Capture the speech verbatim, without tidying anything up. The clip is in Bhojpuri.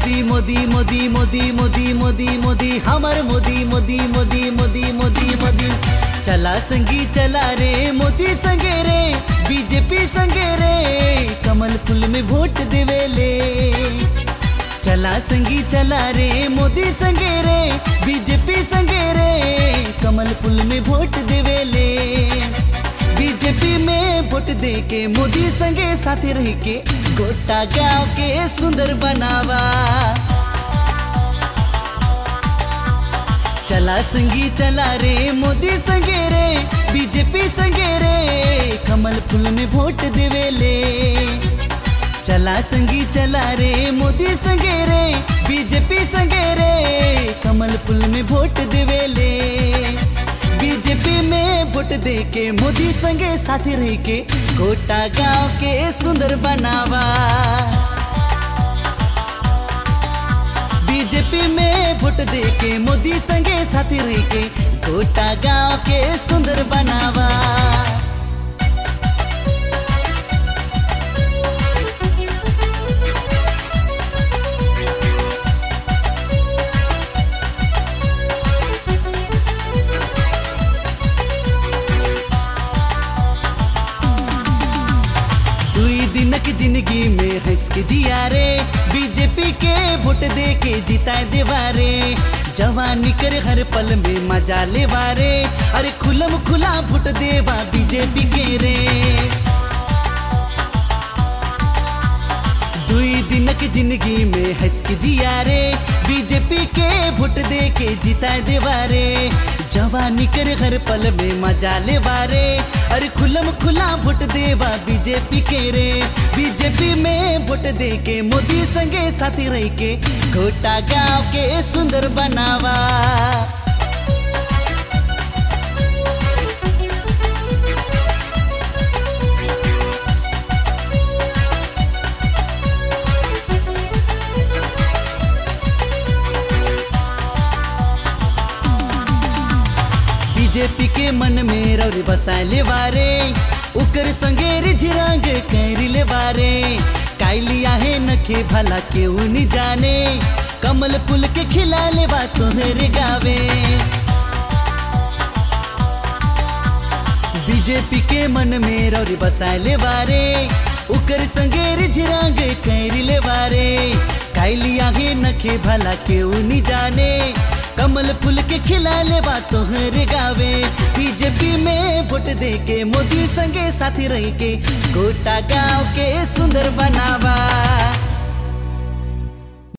मोदी मोदी मोदी मोदी मोदी मोदी मोदी हमार मोदी मोदी मोदी मोदी मोदी मोदी। चला संगी चला रे मोदी संगे रे, बीजेपी संगे रे, कमल फूल में वोट देवेले। चला संगी चला रे मोदी संगे रे, बीजेपी संगे रे, कमल फूल में वोट देवेले। बीजेपी में वोट दे के मोदी संगे साथे रह के गोटा गांव के सुंदर बनावा। चला संगी चला रे मोदी संगे रे, बीजेपी संगे रे, कमल फूल में वोट देवेले। चला संगी चला रे मोदी संगे रे, बीजेपी संगे रे, कमल फूल में वोट देवेले। बीजेपी में वोट दे के मोदी संगे साथी रह के गोटा गांव के सुंदर बनावा। बीजेपी में वोट दे के मोदी संगे साथी रह के गोटा गांव के सुंदर बनावा। जिंदगी में हंस के जिया रे, बीजेपी के वोट दे के जिता देवारे। जवानी कर हर पल में मजा ले वारे, अरे खुलम खुला वोट देवा बीजेपी के रे। दुई दिन की जिंदगी में हंस के जिया रे, बीजेपी के वोट दे के जिता देवारे। जवानी कर हर पल में मजा ले वारे, अरे खुलम खुला वोट देवा बीजेपी के रे। बीजेपी में वोट दे के मोदी संगे साथी रह के गोटा गांव के सुंदर बनावा। बीजेपी के मन में रौरी बसाले वारे, उकर संगे रिझिरांग कैरी ले वारे। काइलिया है नखे भला केहू नहीं जाने, कमल फूल के खिला ले बा तोहरे गावे। बीजेपी के मन में रौरी बसाले वारे, उकर संगे रिझिरांग कैरी ले वारे। काइलिया है नखे भला केहू नहीं जाने, कमल फूल के खिला ले बा तोहरे गावे। बीजेपी में वोट दे के मोदी संगे साथी रह के गोटा गांव के सुंदर बनावा।